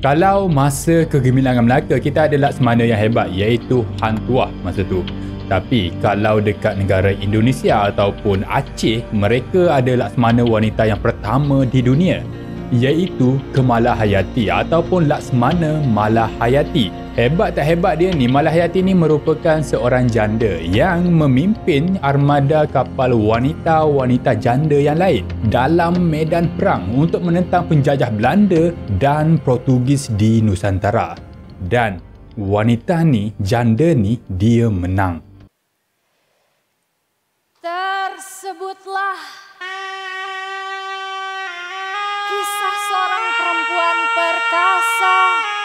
Kalau masa kegemilangan Melaka, kita ada Laksamana yang hebat iaitu Hang Tuah masa tu. Tapi kalau dekat negara Indonesia ataupun Aceh, mereka ada Laksamana wanita yang pertama di dunia iaitu Kemalahayati ataupun Laksamana Malahayati. Hebat tak hebat dia ni, Malahayati ni merupakan seorang janda yang memimpin armada kapal wanita-wanita janda yang lain dalam medan perang untuk menentang penjajah Belanda dan Portugis di Nusantara. Dan wanita ni, janda ni, dia menang. Tersebutlah kisah seorang perempuan perkasa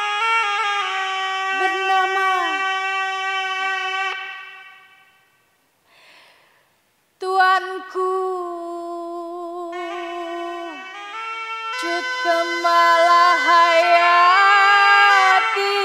bernama Tuanku Cut Kemalahayati.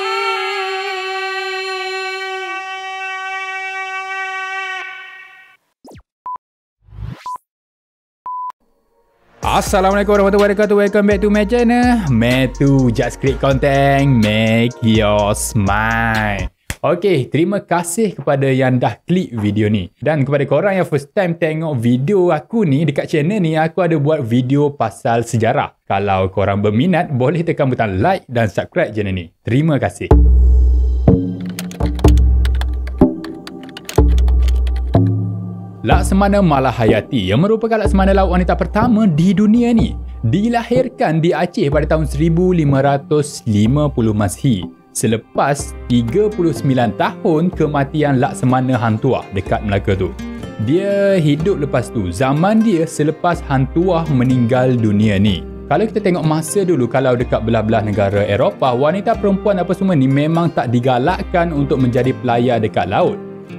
Assalamualaikum warahmatullahi wabarakatuh. Welcome back to my channel. Metu just create content, make your smile. Okay, terima kasih kepada yang dah klik video ni. Dan kepada korang yang first time tengok video aku ni dekat channel ni, aku ada buat video pasal sejarah. Kalau korang berminat, boleh tekan butang like dan subscribe channel ni. Terima kasih. Laksamana Malahayati yang merupakan Laksamana laut wanita pertama di dunia ni dilahirkan di Aceh pada tahun 1550 Masehi selepas 39 tahun kematian Laksamana Hang Tuah dekat Melaka tu. Dia hidup lepas tu, zaman dia selepas Hang Tuah meninggal dunia ni. Kalau kita tengok masa dulu, kalau dekat belah-belah negara Eropah, wanita perempuan apa semua ni memang tak digalakkan untuk menjadi pelayar dekat laut.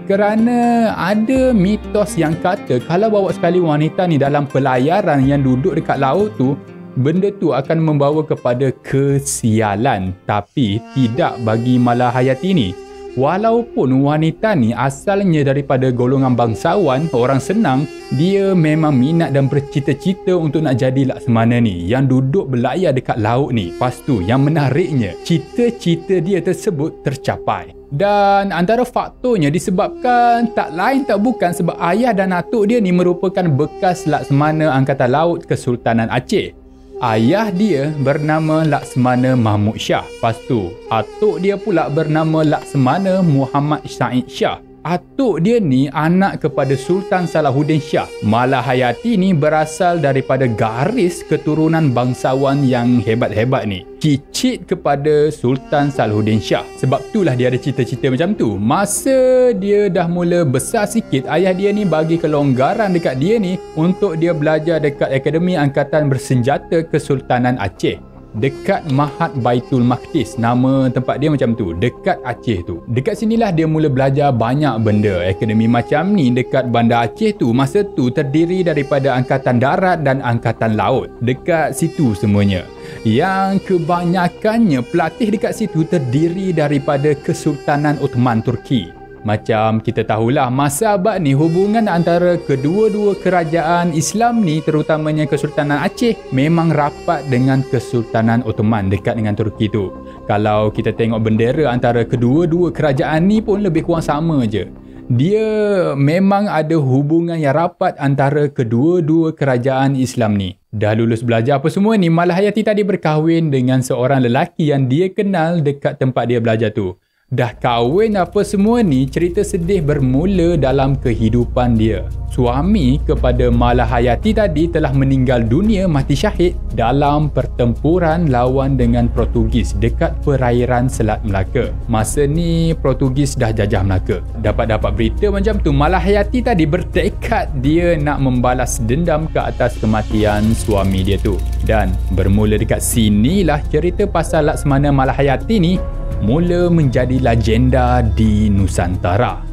Kerana ada mitos yang kata kalau bawa sekali wanita ni dalam pelayaran yang duduk dekat laut tu, benda tu akan membawa kepada kesialan. Tapi tidak bagi Malahayati ni. Walaupun wanita ni asalnya daripada golongan bangsawan, orang senang, dia memang minat dan bercita-cita untuk nak jadi Laksamana ni yang duduk berlayar dekat laut ni. Lepas tu yang menariknya, cita-cita dia tersebut tercapai. Dan antara faktornya disebabkan tak lain tak bukan sebab ayah dan atuk dia ni merupakan bekas Laksamana Angkatan Laut Kesultanan Aceh. Ayah dia bernama Laksamana Mahmud Shah. Lepas tu, atuk dia pula bernama Laksamana Muhammad Said Shah. Atuk dia ni anak kepada Sultan Salahuddin Shah. Malahayati ni berasal daripada garis keturunan bangsawan yang hebat-hebat ni. Cicit kepada Sultan Salahuddin Shah. Sebab itulah dia ada cita-cita macam tu. Masa dia dah mula besar sikit, ayah dia ni bagi kelonggaran dekat dia ni untuk dia belajar dekat Akademi Angkatan Bersenjata Kesultanan Aceh. Dekat Mahat Baitul Maqdis, nama tempat dia macam tu, dekat Aceh tu. Dekat sinilah dia mula belajar banyak benda. Akademi macam ni dekat Bandar Aceh tu masa tu terdiri daripada Angkatan Darat dan Angkatan Laut. Dekat situ semuanya. Yang kebanyakannya pelatih dekat situ terdiri daripada Kesultanan Ottoman Turki. Macam kita tahulah, masa abad ni hubungan antara kedua-dua kerajaan Islam ni, terutamanya Kesultanan Aceh, memang rapat dengan Kesultanan Ottoman dekat dengan Turki tu. Kalau kita tengok bendera antara kedua-dua kerajaan ni pun lebih kurang sama je. Dia memang ada hubungan yang rapat antara kedua-dua kerajaan Islam ni. Dah lulus belajar apa semua ni, Malahayati tadi berkahwin dengan seorang lelaki yang dia kenal dekat tempat dia belajar tu. Dah kahwin apa semua ni, cerita sedih bermula dalam kehidupan dia. Suami kepada Malahayati tadi telah meninggal dunia mati syahid dalam pertempuran lawan dengan Portugis dekat perairan Selat Melaka. Masa ni Portugis dah jajah Melaka. Dapat berita macam tu, Malahayati tadi bertekad dia nak membalas dendam ke atas kematian suami dia tu. Dan bermula dekat sinilah cerita pasal Laksamana Malahayati ni mula menjadi legenda di Nusantara.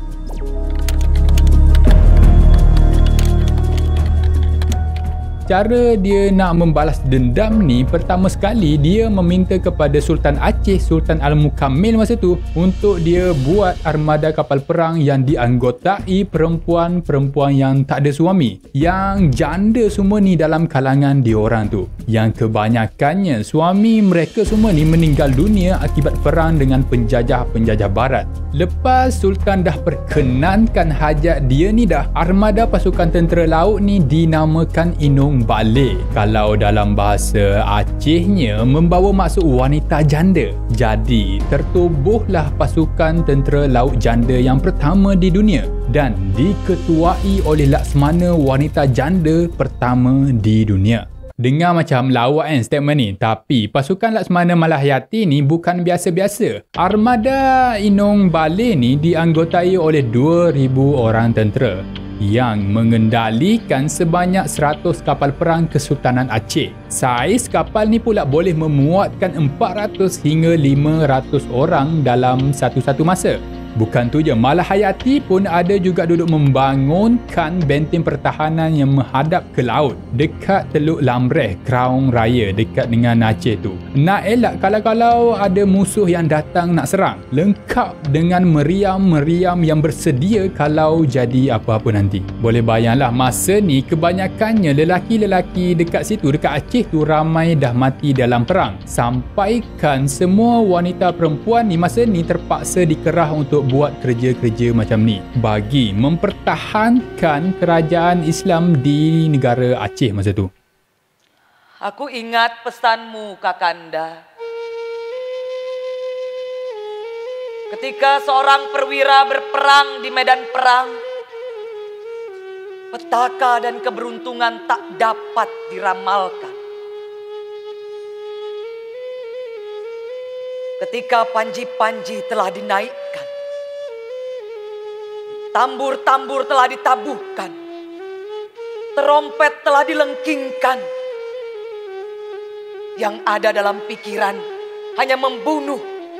cara dia nak membalas dendam ni, pertama sekali dia meminta kepada Sultan Aceh, Sultan Al-Mukammil masa tu, untuk dia buat armada kapal perang yang dianggotai perempuan-perempuan yang tak ada suami, yang janda semua ni dalam kalangan diorang tu, yang kebanyakannya suami mereka semua ni meninggal dunia akibat perang dengan penjajah-penjajah barat. Lepas Sultan dah perkenankan hajat dia ni dah, armada pasukan tentera laut ni dinamakan Inung Baleh. Kalau dalam bahasa Acehnya membawa maksud wanita janda. Jadi tertubuhlah pasukan tentera laut janda yang pertama di dunia dan diketuai oleh Laksmana wanita janda pertama di dunia. Dengar macam lawak kan statement ni, tapi pasukan Laksmana Malahayati ni bukan biasa-biasa. Armada Inung Baleh ni dianggotai oleh 2,000 orang tentera yang mengendalikan sebanyak 100 kapal perang Kesultanan Aceh. Saiz kapal ni pula boleh memuatkan 400 hingga 500 orang dalam satu-satu masa. Bukan tu je, Malahayati pun ada juga duduk membangunkan benteng pertahanan yang menghadap ke laut dekat Teluk Lamreh, Kraung Raya dekat dengan Aceh tu. Nak elak kalau ada musuh yang datang nak serang, lengkap dengan meriam-meriam yang bersedia kalau jadi apa-apa nanti. Boleh bayanglah masa ni kebanyakannya lelaki-lelaki dekat situ, dekat Aceh tu ramai dah mati dalam perang. Sampaikan semua wanita perempuan ni masa ni terpaksa dikerah untuk buat kerja-kerja macam ni bagi mempertahankan kerajaan Islam di negara Aceh masa tu. Aku ingat pesanmu, Kakanda. Ketika seorang perwira berperang di medan perang, petaka dan keberuntungan tak dapat diramalkan. Ketika panji-panji telah dinaikkan, tambur-tambur telah ditabuhkan, terompet telah dilengkingkan, yang ada dalam pikiran hanya membunuh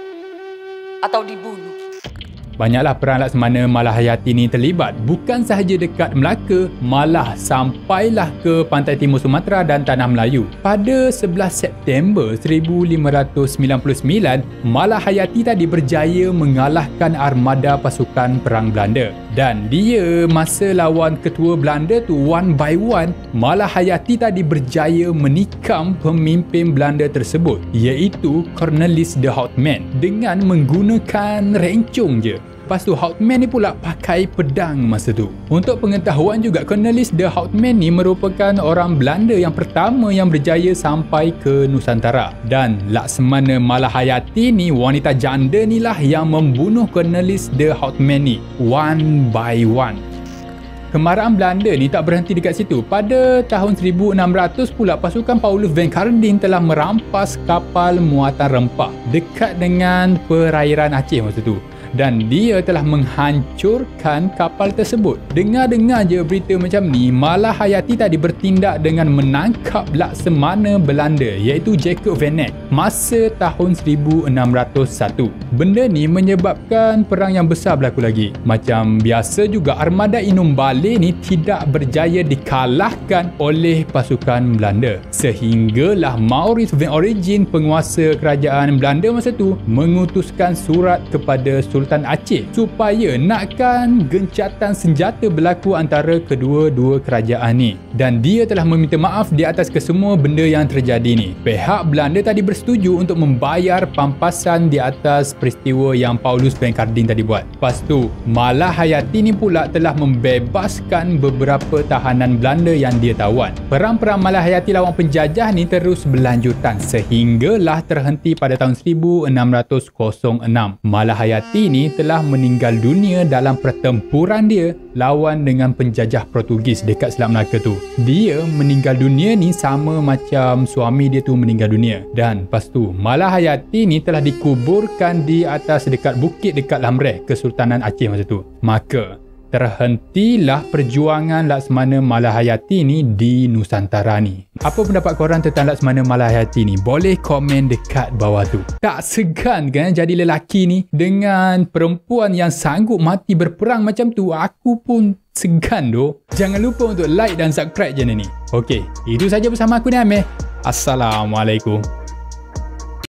atau dibunuh. Banyaklah perang Laksmana Malahayati ni terlibat, bukan sahaja dekat Melaka, malah sampailah ke pantai timur Sumatera dan Tanah Melayu. Pada 11 September 1599, Malahayati tadi berjaya mengalahkan armada pasukan perang Belanda. Dan dia masa lawan ketua Belanda tu one by one, Malahayati tadi berjaya menikam pemimpin Belanda tersebut, iaitu Cornelis de Houtman, dengan menggunakan rencong je. Lepas tu Houtman ni pula pakai pedang masa tu. Untuk pengetahuan juga, Cornelis de Houtman ni merupakan orang Belanda yang pertama yang berjaya sampai ke Nusantara. Dan Laksmana Malahayati ni, wanita janda ni lah yang membunuh Cornelis de Houtman ni one by one. Kemarahan Belanda ni tak berhenti dekat situ. Pada tahun 1600 pula, pasukan Paulus van Karding telah merampas kapal muatan rempah dekat dengan perairan Aceh masa tu. Dan dia telah menghancurkan kapal tersebut. Dengar-dengar je berita macam ni, Malahayati tadi bertindak dengan menangkap Laksamana Belanda, iaitu Jacob van Eyck, masa tahun 1601. Benda ni menyebabkan perang yang besar berlaku lagi. Macam biasa juga, armada Inung Baleh ni tidak berjaya dikalahkan oleh pasukan Belanda. Sehinggalah Maurice van Origin, penguasa kerajaan Belanda masa tu, mengutuskan surat kepada Sultan Aceh supaya nakkan gencatan senjata berlaku antara kedua-dua kerajaan ni. Dan dia telah meminta maaf di atas kesemua benda yang terjadi ni. Pihak Belanda tadi bersetuju untuk membayar pampasan di atas peristiwa yang Paulus van Karding tadi buat. Lepas tu, Malahayati ni pula telah membebaskan beberapa tahanan Belanda yang dia tawan. Perang-perang Malahayati lawan penjajah ni terus berlanjutan sehinggalah terhenti pada tahun 1606. Malahayati ni telah meninggal dunia dalam pertempuran dia lawan dengan penjajah Portugis dekat Selat Melaka tu. Dia meninggal dunia ni sama macam suami dia tu meninggal dunia. Dan lepas tu, Malahayati ni telah dikuburkan di atas dekat bukit dekat Lamreh, Kesultanan Aceh masa tu. Maka terhentilah perjuangan Laksmana Malahayati ni di Nusantara ni. Apa pendapat korang tentang Laksmana Malahayati ni? Boleh komen dekat bawah tu. Tak segan kan jadi lelaki ni dengan perempuan yang sanggup mati berperang macam tu? Aku pun segan doh. Jangan lupa untuk like dan subscribe channel ni. Okey, itu saja bersama aku ni Amir. Assalamualaikum.